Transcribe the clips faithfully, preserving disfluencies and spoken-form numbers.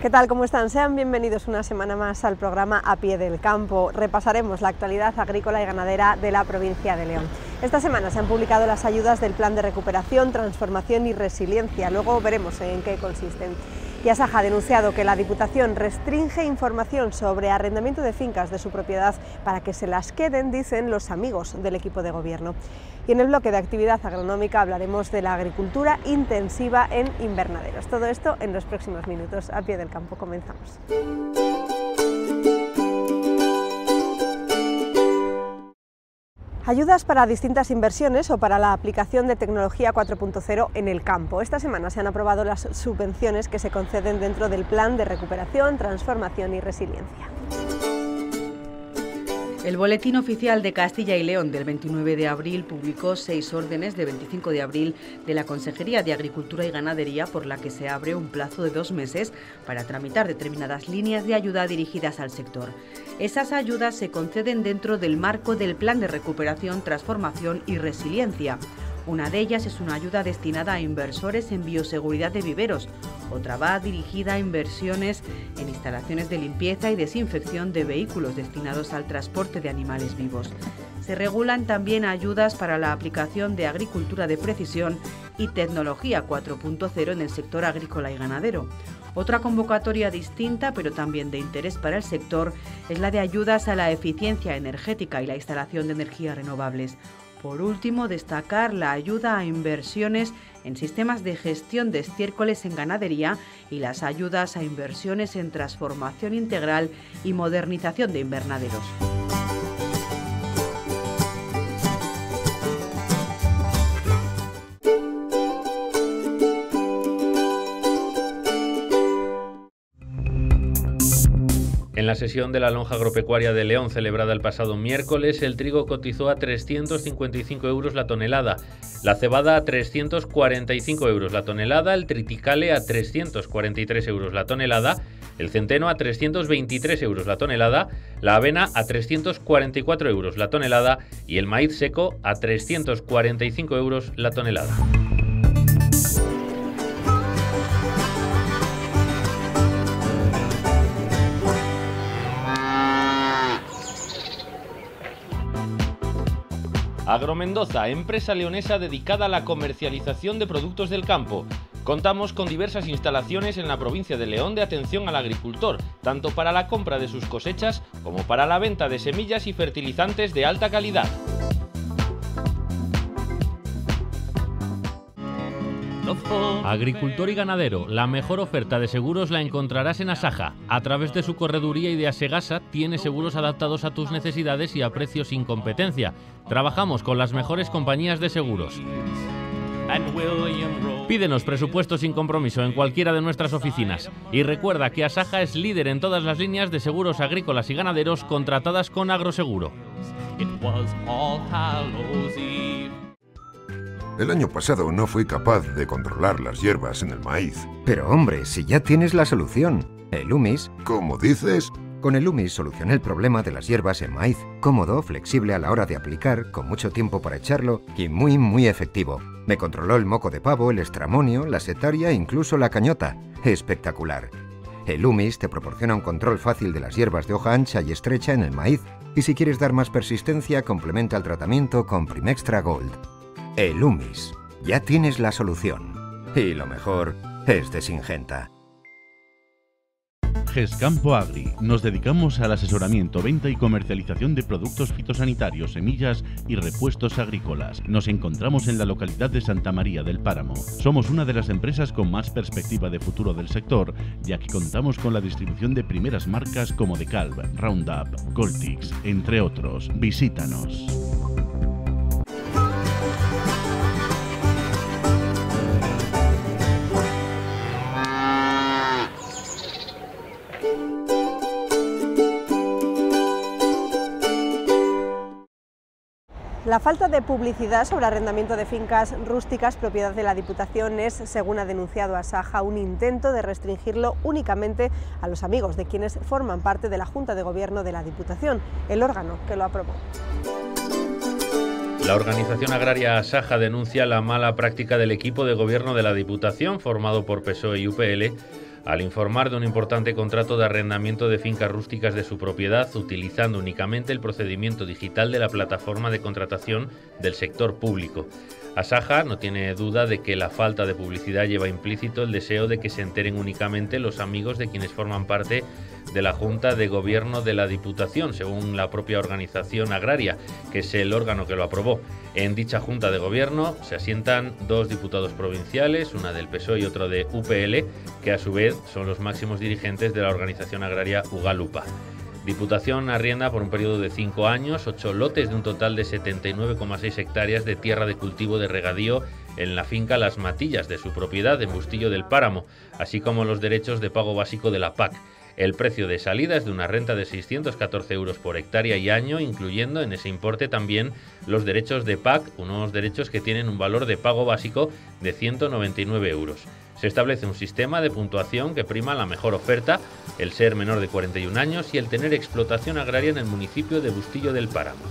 ¿Qué tal? ¿Cómo están? Sean bienvenidos una semana más al programa A Pie del Campo. Repasaremos la actualidad agrícola y ganadera de la provincia de León. Esta semana se han publicado las ayudas del Plan de Recuperación, Transformación y Resiliencia. Luego veremos en qué consisten. Y Asaja ha denunciado que la Diputación restringe información sobre arrendamiento de fincas de su propiedad para que se las queden, dicen, los amigos del equipo de gobierno. Y en el bloque de actividad agronómica hablaremos de la agricultura intensiva en invernaderos. Todo esto en los próximos minutos. A Pie del Campo comenzamos. Ayudas para distintas inversiones o para la aplicación de tecnología cuatro punto cero en el campo. Esta semana se han aprobado las subvenciones que se conceden dentro del Plan de Recuperación, Transformación y Resiliencia. El Boletín Oficial de Castilla y León del veintinueve de abril publicó seis órdenes de veinticinco de abril de la Consejería de Agricultura y Ganadería por la que se abre un plazo de dos meses para tramitar determinadas líneas de ayuda dirigidas al sector. Esas ayudas se conceden dentro del marco del Plan de Recuperación, Transformación y Resiliencia. Una de ellas es una ayuda destinada a inversores en bioseguridad de viveros. Otra va dirigida a inversiones en instalaciones de limpieza y desinfección de vehículos destinados al transporte de animales vivos. Se regulan también ayudas para la aplicación de agricultura de precisión y tecnología cuatro punto cero en el sector agrícola y ganadero. Otra convocatoria distinta, pero también de interés para el sector, es la de ayudas a la eficiencia energética y la instalación de energías renovables. Por último, destacar la ayuda a inversiones en sistemas de gestión de estiércoles en ganadería y las ayudas a inversiones en transformación integral y modernización de invernaderos. En la sesión de la lonja agropecuaria de León celebrada el pasado miércoles, el trigo cotizó a trescientos cincuenta y cinco euros la tonelada, la cebada a trescientos cuarenta y cinco euros la tonelada, el triticale a trescientos cuarenta y tres euros la tonelada, el centeno a trescientos veintitrés euros la tonelada, la avena a trescientos cuarenta y cuatro euros la tonelada y el maíz seco a trescientos cuarenta y cinco euros la tonelada. Agromendoza, empresa leonesa dedicada a la comercialización de productos del campo. Contamos con diversas instalaciones en la provincia de León de atención al agricultor, tanto para la compra de sus cosechas como para la venta de semillas y fertilizantes de alta calidad. Agricultor y ganadero, la mejor oferta de seguros la encontrarás en Asaja. A través de su correduría y de Asegasa tiene seguros adaptados a tus necesidades y a precios sin competencia. Trabajamos con las mejores compañías de seguros. Pídenos presupuesto sin compromiso en cualquiera de nuestras oficinas. Y recuerda que Asaja es líder en todas las líneas de seguros agrícolas y ganaderos contratadas con Agroseguro. El año pasado no fui capaz de controlar las hierbas en el maíz. Pero hombre, si ya tienes la solución. El Humis. ¿Cómo dices? Con el Humis solucioné el problema de las hierbas en maíz. Cómodo, flexible a la hora de aplicar, con mucho tiempo para echarlo y muy, muy efectivo. Me controló el moco de pavo, el estramonio, la setaria e incluso la cañota. Espectacular. El Humis te proporciona un control fácil de las hierbas de hoja ancha y estrecha en el maíz. Y si quieres dar más persistencia, complementa el tratamiento con Primextra Gold. El Humis. Ya tienes la solución. Y lo mejor es de Syngenta. Gescampo Agri. Nos dedicamos al asesoramiento, venta y comercialización de productos fitosanitarios, semillas y repuestos agrícolas. Nos encontramos en la localidad de Santa María del Páramo. Somos una de las empresas con más perspectiva de futuro del sector, ya que contamos con la distribución de primeras marcas como DeKalb, Roundup, Goltix, entre otros. Visítanos. La falta de publicidad sobre arrendamiento de fincas rústicas propiedad de la Diputación es, según ha denunciado Asaja, un intento de restringirlo únicamente a los amigos de quienes forman parte de la Junta de Gobierno de la Diputación, el órgano que lo aprobó. La organización agraria Asaja denuncia la mala práctica del equipo de gobierno de la Diputación, formado por P S O E y U P L, al informar de un importante contrato de arrendamiento de fincas rústicas de su propiedad, utilizando únicamente el procedimiento digital de la plataforma de contratación del sector público. Asaja no tiene duda de que la falta de publicidad lleva implícito el deseo de que se enteren únicamente los amigos de quienes forman parte de la Junta de Gobierno de la Diputación, según la propia organización agraria, que es el órgano que lo aprobó. En dicha Junta de Gobierno se asientan dos diputados provinciales, una del P S O E y otra de U P L, que a su vez son los máximos dirigentes de la organización agraria Ugalupa. Diputación arrienda por un periodo de cinco años ocho lotes de un total de setenta y nueve coma seis hectáreas de tierra de cultivo de regadío en la finca Las Matillas de su propiedad en Bustillo del Páramo, así como los derechos de pago básico de la P A C. El precio de salida es de una renta de seiscientos catorce euros por hectárea y año, incluyendo en ese importe también los derechos de P A C, unos derechos que tienen un valor de pago básico de ciento noventa y nueve euros. Se establece un sistema de puntuación que prima la mejor oferta, el ser menor de cuarenta y un años y el tener explotación agraria en el municipio de Bustillo del Páramo.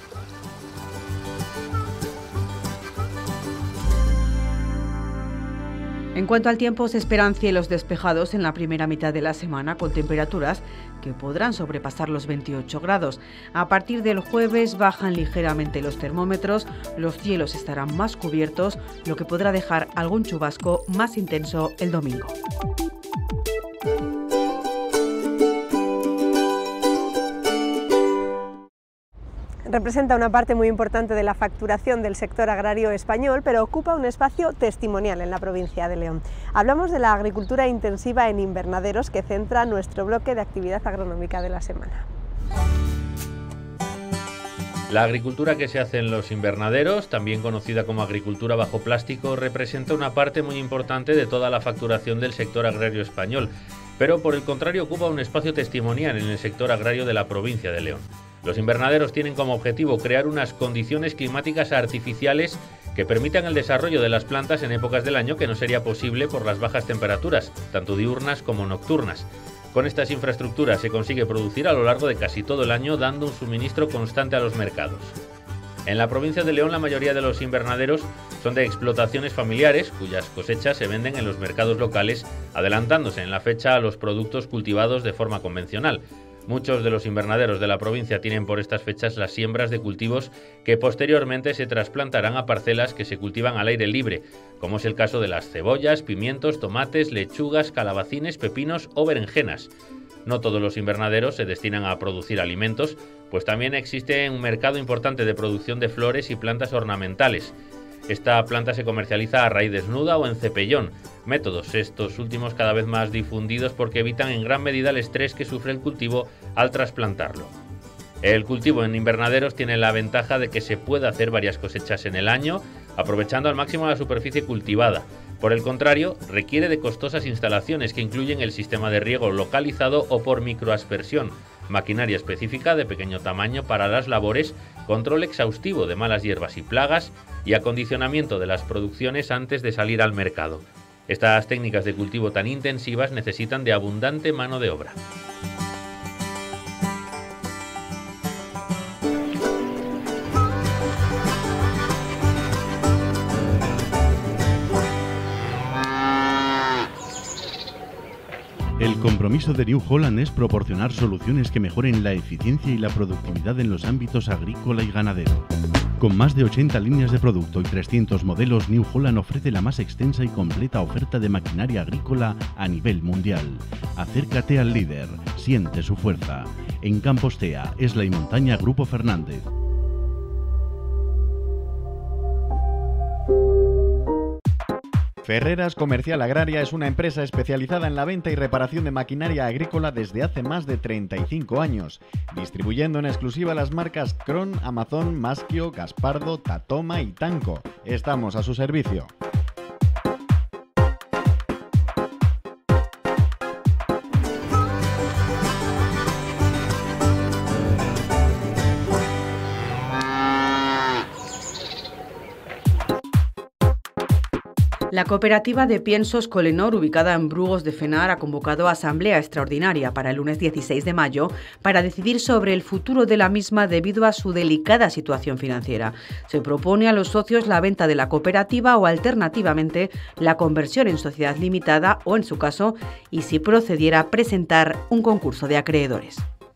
En cuanto al tiempo, se esperan cielos despejados en la primera mitad de la semana, con temperaturas que podrán sobrepasar los veintiocho grados. A partir del jueves bajan ligeramente los termómetros, los cielos estarán más cubiertos, lo que podrá dejar algún chubasco más intenso el domingo. Representa una parte muy importante de la facturación del sector agrario español, pero ocupa un espacio testimonial en la provincia de León. Hablamos de la agricultura intensiva en invernaderos, que centra nuestro bloque de actividad agronómica de la semana. La agricultura que se hace en los invernaderos, también conocida como agricultura bajo plástico, representa una parte muy importante de toda la facturación del sector agrario español, pero por el contrario ocupa un espacio testimonial en el sector agrario de la provincia de León. Los invernaderos tienen como objetivo crear unas condiciones climáticas artificiales que permitan el desarrollo de las plantas en épocas del año que no sería posible por las bajas temperaturas, tanto diurnas como nocturnas. Con estas infraestructuras se consigue producir a lo largo de casi todo el año, dando un suministro constante a los mercados. En la provincia de León, la mayoría de los invernaderos son de explotaciones familiares, cuyas cosechas se venden en los mercados locales, adelantándose en la fecha a los productos cultivados de forma convencional. Muchos de los invernaderos de la provincia tienen por estas fechas las siembras de cultivos que posteriormente se trasplantarán a parcelas que se cultivan al aire libre, como es el caso de las cebollas, pimientos, tomates, lechugas, calabacines, pepinos o berenjenas. No todos los invernaderos se destinan a producir alimentos, pues también existe un mercado importante de producción de flores y plantas ornamentales. Esta planta se comercializa a raíz desnuda o en cepellón, métodos estos últimos cada vez más difundidos porque evitan en gran medida el estrés que sufre el cultivo al trasplantarlo. El cultivo en invernaderos tiene la ventaja de que se puede hacer varias cosechas en el año, aprovechando al máximo la superficie cultivada. Por el contrario, requiere de costosas instalaciones que incluyen el sistema de riego localizado o por microaspersión, maquinaria específica de pequeño tamaño para las labores, control exhaustivo de malas hierbas y plagas y acondicionamiento de las producciones antes de salir al mercado. Estas técnicas de cultivo tan intensivas necesitan de abundante mano de obra. El compromiso de New Holland es proporcionar soluciones que mejoren la eficiencia y la productividad en los ámbitos agrícola y ganadero. Con más de ochenta líneas de producto y trescientos modelos, New Holland ofrece la más extensa y completa oferta de maquinaria agrícola a nivel mundial. Acércate al líder, siente su fuerza. En Campostea, Esla y Montaña, Grupo Fernández. Ferreras Comercial Agraria es una empresa especializada en la venta y reparación de maquinaria agrícola desde hace más de treinta y cinco años, distribuyendo en exclusiva las marcas Cron, Amazon, Maschio, Gaspardo, Tatoma y Tanco. Estamos a su servicio. La cooperativa de piensos Colenor, ubicada en Brugos de Fenar, ha convocado asamblea extraordinaria para el lunes dieciséis de mayo para decidir sobre el futuro de la misma debido a su delicada situación financiera. Se propone a los socios la venta de la cooperativa o, alternativamente, la conversión en sociedad limitada o, en su caso, y si procediera, presentar un concurso de acreedores.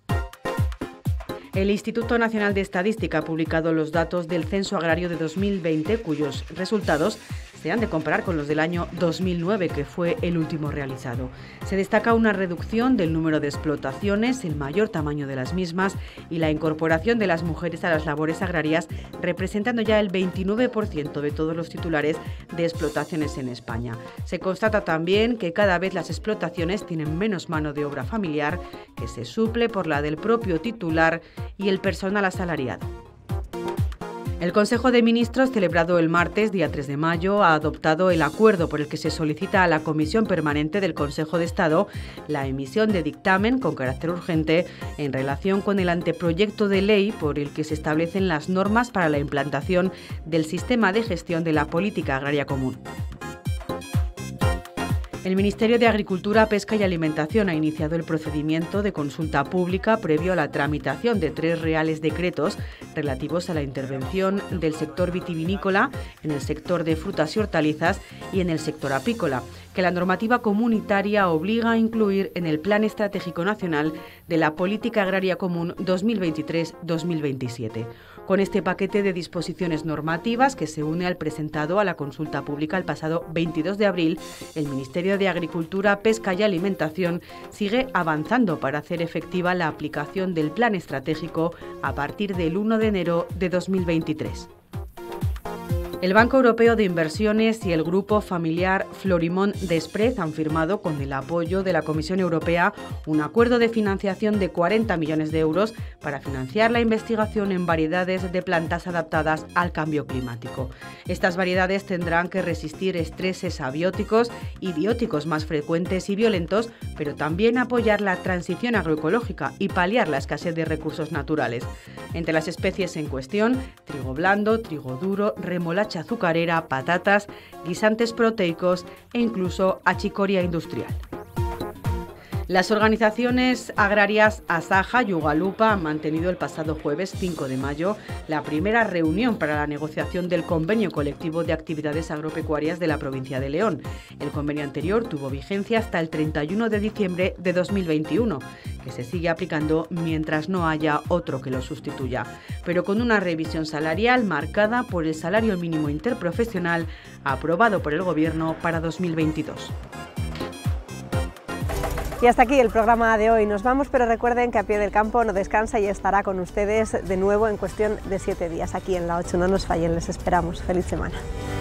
El Instituto Nacional de Estadística ha publicado los datos del Censo Agrario de dos mil veinte, cuyos resultados se han de comparar con los del año dos mil nueve, que fue el último realizado. Se destaca una reducción del número de explotaciones, el mayor tamaño de las mismas y la incorporación de las mujeres a las labores agrarias, representando ya el veintinueve por ciento de todos los titulares de explotaciones en España. Se constata también que cada vez las explotaciones tienen menos mano de obra familiar, que se suple por la del propio titular y el personal asalariado. El Consejo de Ministros, celebrado el martes, día tres de mayo, ha adoptado el acuerdo por el que se solicita a la Comisión Permanente del Consejo de Estado la emisión de dictamen con carácter urgente en relación con el anteproyecto de ley por el que se establecen las normas para la implantación del sistema de gestión de la política agraria común. El Ministerio de Agricultura, Pesca y Alimentación ha iniciado el procedimiento de consulta pública previo a la tramitación de tres reales decretos relativos a la intervención del sector vitivinícola, en el sector de frutas y hortalizas y en el sector apícola, que la normativa comunitaria obliga a incluir en el Plan Estratégico Nacional de la Política Agraria Común dos mil veintitrés dos mil veintisiete. Con este paquete de disposiciones normativas, que se une al presentado a la consulta pública el pasado veintidós de abril, el Ministerio de Agricultura, Pesca y Alimentación sigue avanzando para hacer efectiva la aplicación del plan estratégico a partir del uno de enero de dos mil veintitrés. El Banco Europeo de Inversiones y el grupo familiar Florimond Desprez han firmado, con el apoyo de la Comisión Europea, un acuerdo de financiación de cuarenta millones de euros para financiar la investigación en variedades de plantas adaptadas al cambio climático. Estas variedades tendrán que resistir estreses abióticos y bióticos más frecuentes y violentos, pero también apoyar la transición agroecológica y paliar la escasez de recursos naturales. Entre las especies en cuestión, trigo blando, trigo duro, remolacha azucarera, patatas, guisantes proteicos e incluso achicoria industrial. Las organizaciones agrarias Asaja y Ugalupa han mantenido el pasado jueves cinco de mayo la primera reunión para la negociación del convenio colectivo de actividades agropecuarias de la provincia de León. El convenio anterior tuvo vigencia hasta el treinta y uno de diciembre de dos mil veintiuno, que se sigue aplicando mientras no haya otro que lo sustituya, pero con una revisión salarial marcada por el salario mínimo interprofesional aprobado por el Gobierno para dos mil veintidós. Y hasta aquí el programa de hoy. Nos vamos, pero recuerden que A Pie del Campo no descansa y estará con ustedes de nuevo en cuestión de siete días aquí en La ocho. No nos fallen, les esperamos. Feliz semana.